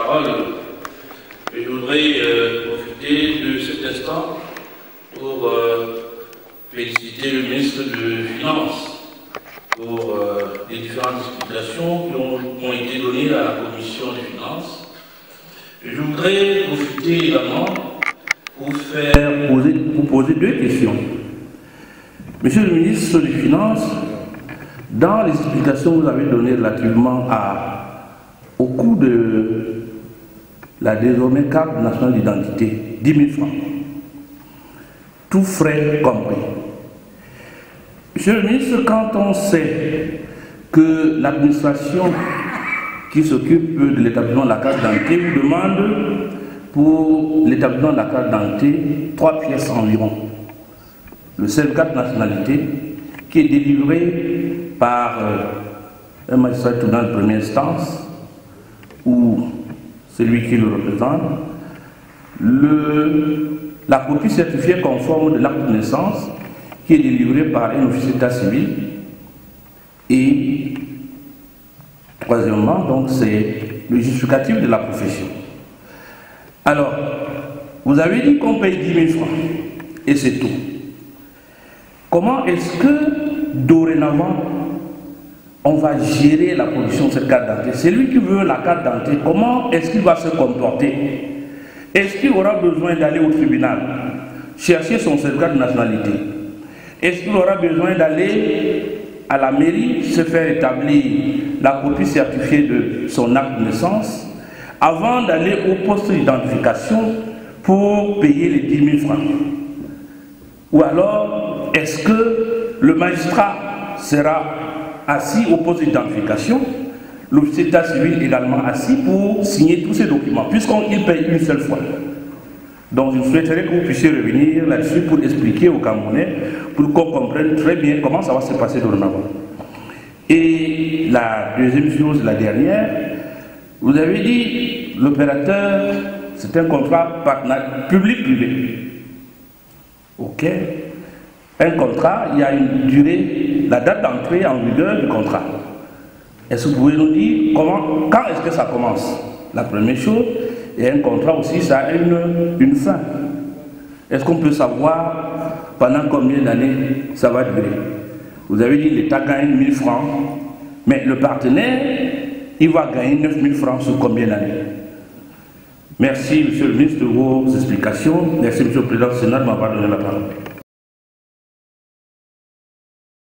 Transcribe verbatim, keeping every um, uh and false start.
parole. Et je voudrais euh, profiter de cet instant pour euh, féliciter le ministre des Finances pour euh, les différentes explications qui ont, ont été données à la Commission des Finances. Et je voudrais profiter également pour, faire poser, pour poser deux questions. Monsieur le ministre des Finances, dans les explications que vous avez données relativement à, au coût de la désormais carte nationale d'identité, dix mille francs, tout frais compris. Monsieur le ministre, quand on sait que l'administration qui s'occupe de l'établissement de la carte d'identité vous demande pour l'établissement de la carte d'identité trois pièces environ, le certificat de nationalité qui est délivré par euh, un magistrat de tribunal de première instance ou celui qui le représente, le, la copie certifiée conforme de l'acte de naissance qui est délivré par un officier d'état civil, et troisièmement, donc c'est le justificatif de la profession. Alors, vous avez dit qu'on paye dix mille francs et c'est tout. Comment est-ce que dorénavant on va gérer la production de cette carte d'identité? Celui qui veut la carte d'identité, comment est-ce qu'il va se comporter? Est-ce qu'il aura besoin d'aller au tribunal chercher son certificat de nationalité? Est-ce qu'il aura besoin d'aller à la mairie se faire établir la copie certifiée de son acte de naissance avant d'aller au poste d'identification pour payer les dix mille francs? Ou alors, est-ce que le magistrat sera assis au poste d'identification, l'officier d'état civil également assis pour signer tous ces documents, puisqu'il paye une seule fois? Donc je souhaiterais que vous puissiez revenir là-dessus pour expliquer aux Camerounais, pour qu'on comprenne très bien comment ça va se passer dorénavant. Et la deuxième chose, la dernière, vous avez dit l'opérateur, c'est un contrat public-privé. Ok. Un contrat, il y a une durée, la date d'entrée en vigueur du contrat. Est-ce que vous pouvez nous dire comment, quand est-ce que ça commence? La première chose, et un contrat aussi, ça a une, une fin. Est-ce qu'on peut savoir pendant combien d'années ça va durer? Vous avez dit l'État gagne mille francs, mais le partenaire, il va gagner neuf mille francs sur combien d'années? Merci, Monsieur le ministre, de vos explications. Merci, Monsieur le Président du Sénat, de m'avoir donné la parole.